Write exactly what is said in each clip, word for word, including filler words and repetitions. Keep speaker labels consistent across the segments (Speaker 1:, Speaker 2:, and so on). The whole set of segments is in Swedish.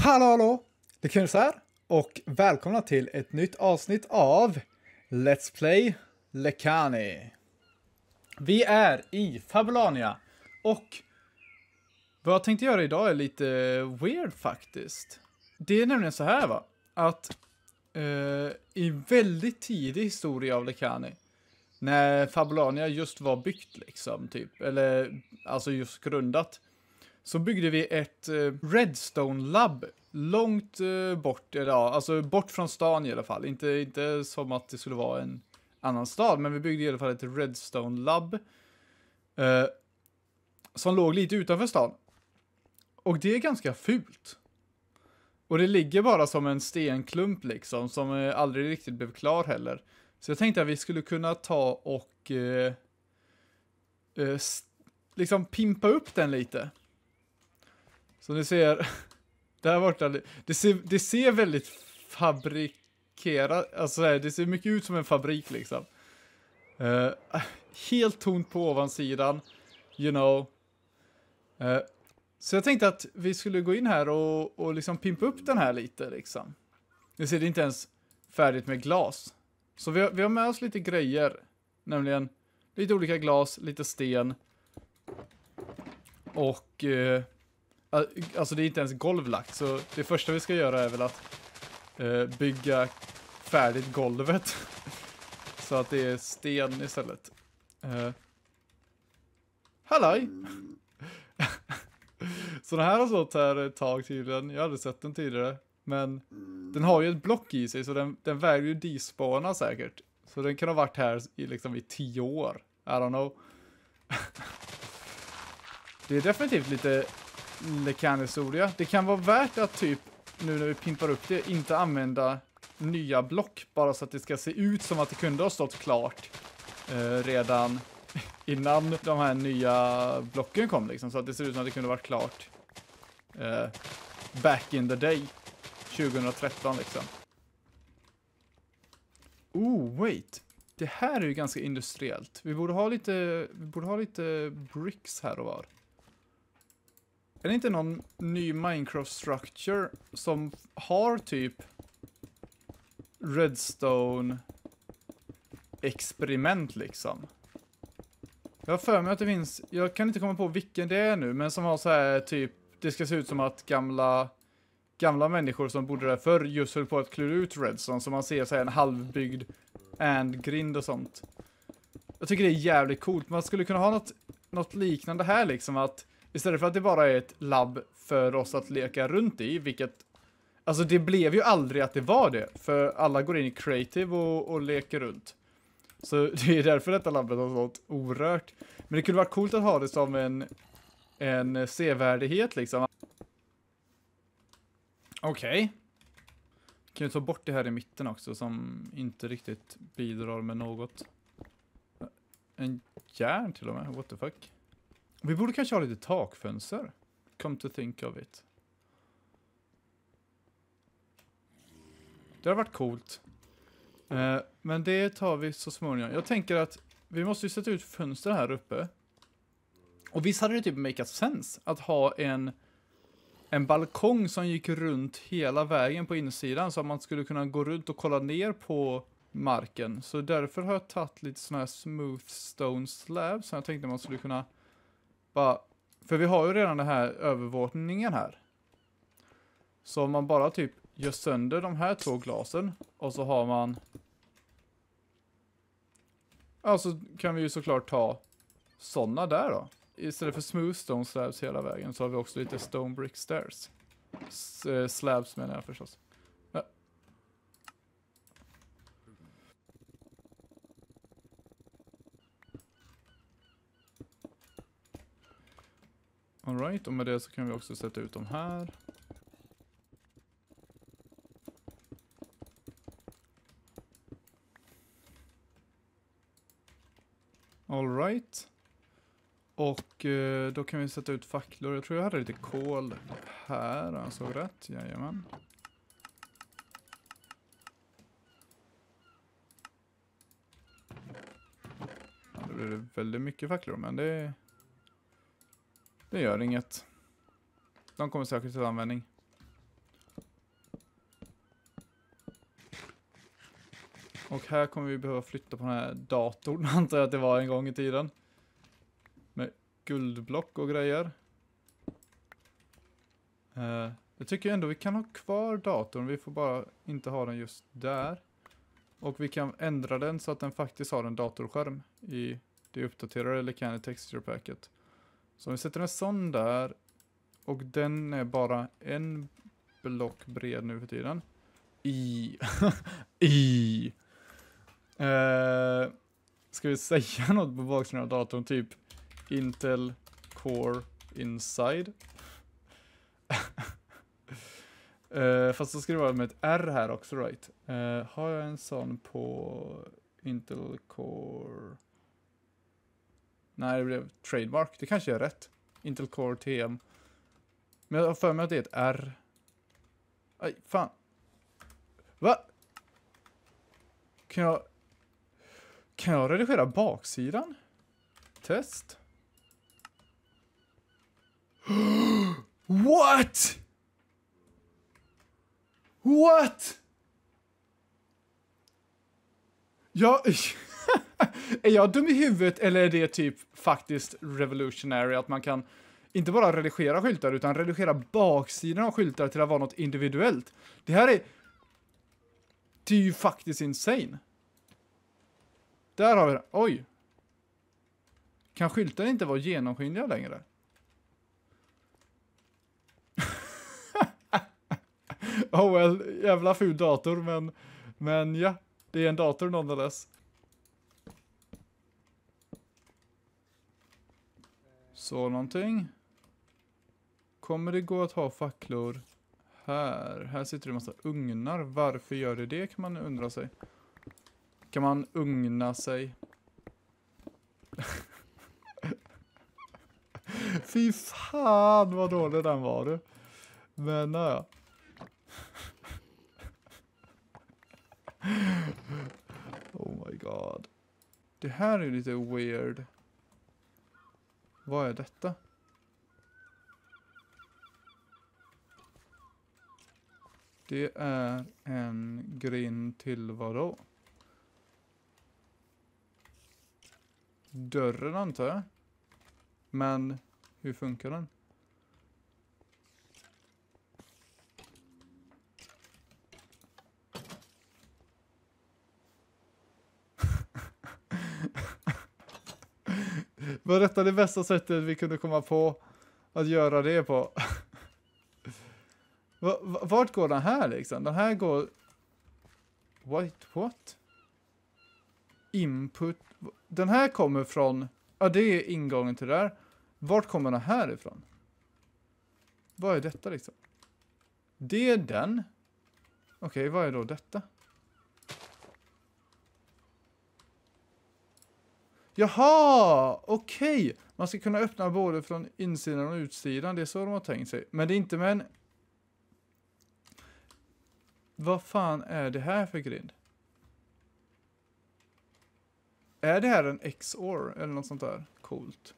Speaker 1: Hallå hallå! Det kan så här och välkomna till ett nytt avsnitt av Let's Play Lekani. Vi är i Fabulania och vad jag tänkte göra idag är lite weird faktiskt. Det är nämligen så här va, att eh, i väldigt tidig historia av Lekani, när Fabulania just var byggt liksom typ, eller alltså just grundat, så byggde vi ett eh, Redstone Lab långt eh, bort, eller, ja, alltså bort från stan i alla fall. Inte, inte som att det skulle vara en annan stad, men vi byggde i alla fall ett Redstone Lab eh, som låg lite utanför stan. Och det är ganska fult. Och det ligger bara som en stenklump liksom, som eh, aldrig riktigt blev klar heller. Så jag tänkte att vi skulle kunna ta och eh, eh, liksom pimpa upp den lite. Så ni ser, det här borta, det ser, det ser väldigt fabrikerat, alltså det ser mycket ut som en fabrik liksom. Uh, helt tomt på ovansidan, you know. Uh, så jag tänkte att vi skulle gå in här och, och liksom pimpa upp den här lite liksom. Ni ser, det är inte ens färdigt med glas. Så vi har, vi har med oss lite grejer, nämligen lite olika glas, lite sten och... Uh, Alltså det är inte ens golvlagt, så det första vi ska göra är väl att eh, bygga färdigt golvet. Så att det är sten istället. Eh. Halloj! Så den här har stått här ett tag tydligen. Jag har aldrig sett den tidigare. Men den har ju ett block i sig, så den, den väger ju despawna säkert. Så den kan ha varit här i, liksom, i tio år. I don't know. Det är definitivt lite... Lekani-historia. Det kan vara värt att typ, nu när vi pimpar upp det, inte använda nya block, bara så att det ska se ut som att det kunde ha stått klart eh, redan innan de här nya blocken kom liksom, så att det ser ut som att det kunde ha varit klart eh, back in the day tjugohundratretton liksom. Oh, wait. Det här är ju ganska industriellt. Vi borde ha lite, vi borde ha lite bricks här och var. Är det inte någon ny Minecraft structure som har typ Redstone experiment liksom? Jag har för mig att det finns, jag kan inte komma på vilken det är nu, men som har så här typ, det ska se ut som att gamla gamla människor som bodde där förr just höll på att klura ut Redstone, så man ser så här en halvbyggd and-grind och sånt. Jag tycker det är jävligt coolt. Man skulle kunna ha något, något liknande här liksom, att istället för att det bara är ett labb för oss att leka runt i, vilket... Alltså det blev ju aldrig att det var det, för alla går in i creative och, och leker runt. Så det är därför detta labbet har stått orört. Men det kunde vara coolt att ha det som en, en sevärdighet liksom. Okej. Okay. Kan vi ta bort det här i mitten också, som inte riktigt bidrar med något. En järn till och med, what the fuck. Vi borde kanske ha lite takfönster. Come to think of it. Det har varit coolt. Eh, men det tar vi så småningom. Jag tänker att vi måste ju sätta ut fönster här uppe. Och visst hade det typ make sense att ha en, en balkong som gick runt hela vägen på insidan, så att man skulle kunna gå runt och kolla ner på marken. Så därför har jag tagit lite såna här smooth stone slabs som jag tänkte man skulle kunna... Bara, för vi har ju redan den här övervåningen här. Så om man bara typ gör sönder de här två glasen och så har man... Ja, så kan vi ju såklart ta sådana där då. Istället för smooth stone slabs hela vägen så har vi också lite stone brick stairs. S äh, slabs menar jag förstås. Ja. Alright, och med det så kan vi också sätta ut dem här. Alright. Och eh, då kan vi sätta ut facklor. Jag tror jag hade lite kol här. Jag såg rätt, jajamän. Ja, det blir väldigt mycket facklor, men det... Det gör inget. De kommer säkert till användning. Och här kommer vi behöva flytta på den här datorn, antar jag att det var en gång i tiden. Med guldblock och grejer. Uh, jag tycker ändå vi kan ha kvar datorn, vi får bara inte ha den just där. Och vi kan ändra den så att den faktiskt har en datorskärm i det uppdaterade Lekani Texture Packet. Så om vi sätter en sån där, och den är bara en block bred nu för tiden. I. I. Uh, ska vi säga något på baksidan av datorn? Typ Intel Core Inside. uh, fast så ska det vara med ett R här också, right? Uh, har jag en sån på Intel Core? Nej, det blev trademark. Det kanske är rätt. Intel Core T M. Men jag har för mig att det är ett R. Aj, fan. Va? Kan jag... Kan jag redigera baksidan? Test. What? What? Jag... Är jag dum i huvudet eller är det typ faktiskt revolutionary att man kan inte bara redigera skyltar utan redigera baksidan av skyltar till att vara något individuellt? Det här är... Det är ju faktiskt insane. Där har vi det. Oj. Kan skylten inte vara genomskinliga längre? Oh well, jävla ful dator, men men ja, det är en dator nonetheless. Så någonting. Kommer det gå att ha facklor här? Här sitter det en massa ugnar. Varför gör det det, kan man undra sig. Kan man ugna sig? Fy fan vad dålig den var du. Men ja. Oh my god. Det här är lite weird. Vad är detta? Det är en grind till vad då? Dörren antar jag. Men hur funkar den? Var detta det bästa sättet vi kunde komma på att göra det på? Vart går den här liksom? Den här går... Wait, what? Input... Den här kommer från... Ja, det är ingången till det där. Vart kommer den här ifrån? Vad är detta liksom? Det är den. Okej, okay, vad är då detta? Jaha, okej. Okay. Man ska kunna öppna både från insidan och utsidan. Det är så de har tänkt sig. Men det är inte med en... Vad fan är det här för grind? Är det här en X O R eller något sånt där? Coolt.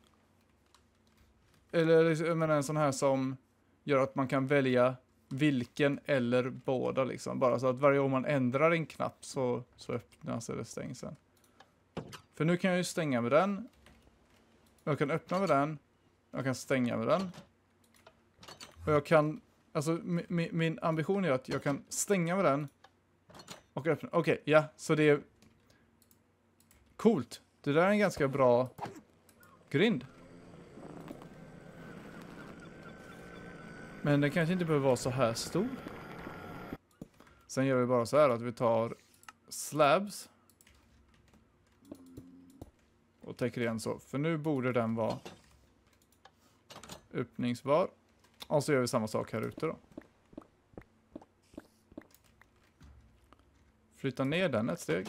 Speaker 1: Eller jag menar en sån här som gör att man kan välja vilken eller båda liksom. Bara så att varje gång man ändrar en knapp så, så öppnas eller stängs den. För nu kan jag ju stänga med den. Jag kan öppna med den. Jag kan stänga med den. Och jag kan... Alltså min, min ambition är att jag kan stänga med den. Och öppna. Okej, okay, ja. Så det är... Coolt. Det där är en ganska bra grind. Men den kanske inte behöver vara så här stor. Sen gör vi bara så här att vi tar slabs. Och täcker igen så. För nu borde den vara öppningsbar. Och så gör vi samma sak här ute då. Flytta ner den ett steg.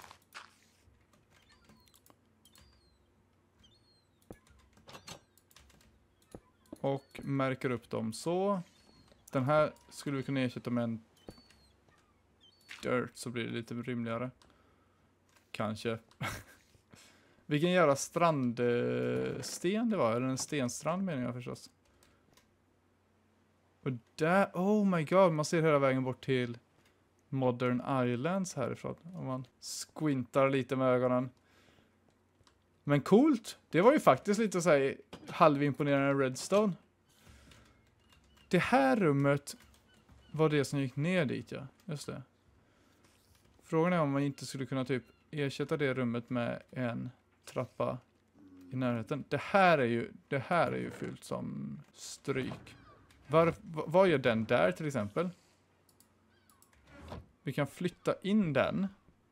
Speaker 1: Och märker upp dem så. Den här skulle vi kunna ersätta med en dirt så blir det lite rymligare. Kanske. Vilken jävla strandsten det var. Eller en stenstrand menar jag förstås. Och där, oh my god, man ser hela vägen bort till Modern Islands härifrån. Om man squintar lite med ögonen. Men coolt. Det var ju faktiskt lite så här halvimponerande redstone. Det här rummet var det som gick ner dit, ja. Just det. Frågan är om man inte skulle kunna typ ersätta det rummet med en trappa i närheten. Det här är ju, det här är ju fyllt som stryk. Var, vad gör den där till exempel? Vi kan flytta in den.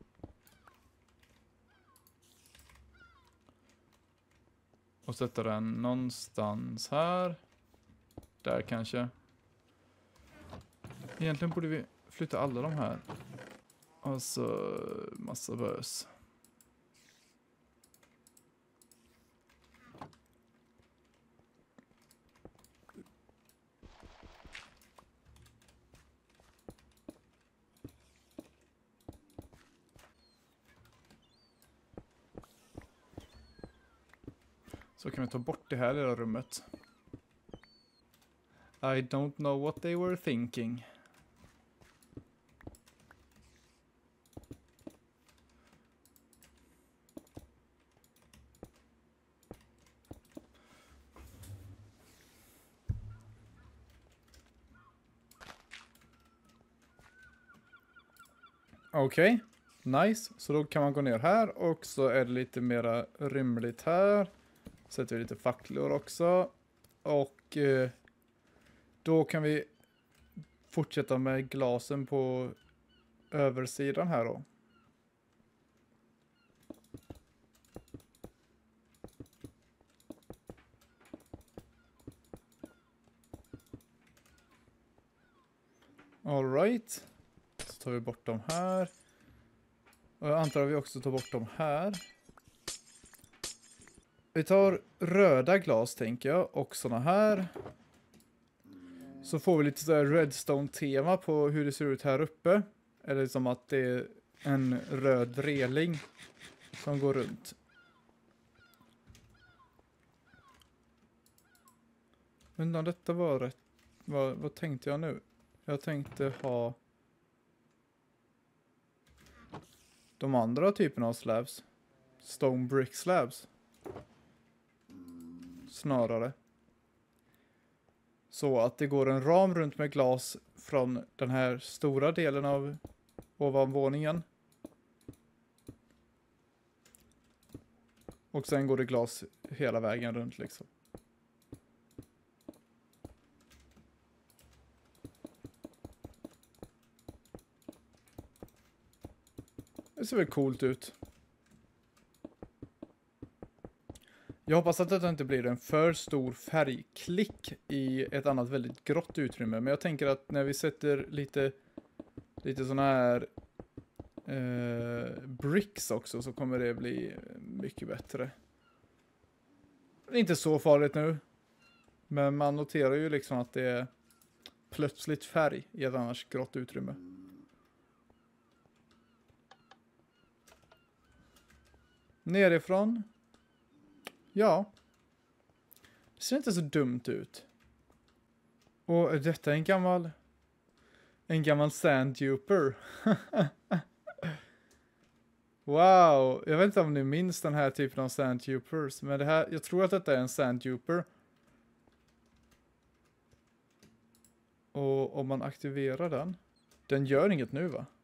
Speaker 1: Och sätta den någonstans här. Där kanske. Egentligen borde vi flytta alla de här. Och så massa bös. Så kan vi ta bort det här lilla rummet. I don't know what they were thinking. Okej, okay. Nice. Så då kan man gå ner här och så är det lite mera rymligt här. Sätter vi lite facklor också. Och eh, då kan vi fortsätta med glasen på översidan här då. All right. Så tar vi bort dem här. Och jag antar att vi också tar bort dem här. Vi tar röda glas tänker jag. Och såna här. Så får vi lite så här redstone-tema på hur det ser ut här uppe. Eller som att det är en röd reling som går runt. Men om detta var rätt. Vad, vad tänkte jag nu? Jag tänkte ha de andra typerna av slabs. Stone brick slabs. Snarare. Så att det går en ram runt med glas från den här stora delen av ovanvåningen. Och sen går det glas hela vägen runt liksom. Det ser väl coolt ut. Jag hoppas att det inte blir en för stor färgklick i ett annat väldigt grått utrymme. Men jag tänker att när vi sätter lite, lite såna här eh, bricks också så kommer det bli mycket bättre. Det är inte så farligt nu. Men man noterar ju liksom att det är plötsligt färg i ett annars grått utrymme. Nerifrån. Ja. Det ser inte så dumt ut. Och är detta en gammal en gammal sandduper? Wow, jag vet inte om ni minns den här typen av sanddupers, men det här, jag tror att detta är en sandduper. Och om man aktiverar den, den gör inget nu va?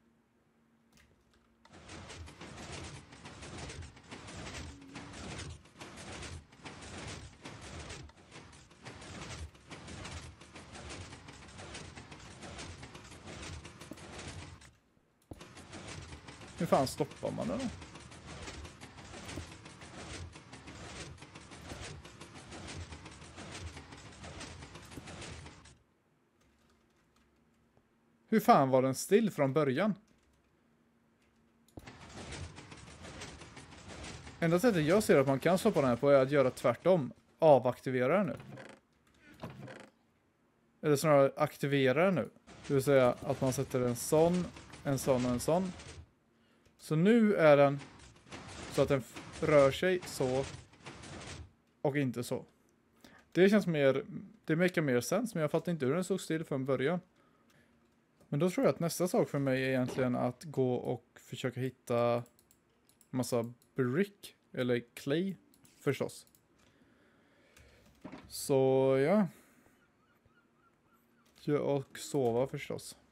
Speaker 1: Hur fan stoppar man den då? Hur fan var den still från början? Enda sättet jag ser att man kan stoppa den här på är att göra tvärtom. Avaktivera den nu. Eller snarare aktivera den nu. Det vill säga att man sätter en sån, en sån och en sån. Så nu är den så att den rör sig så och inte så. Det känns mer, det make mer sens, men jag fattar inte hur den såg still från början. Men då tror jag att nästa sak för mig är egentligen att gå och försöka hitta massa brick eller clay förstås. Så ja. Ja, och sova förstås.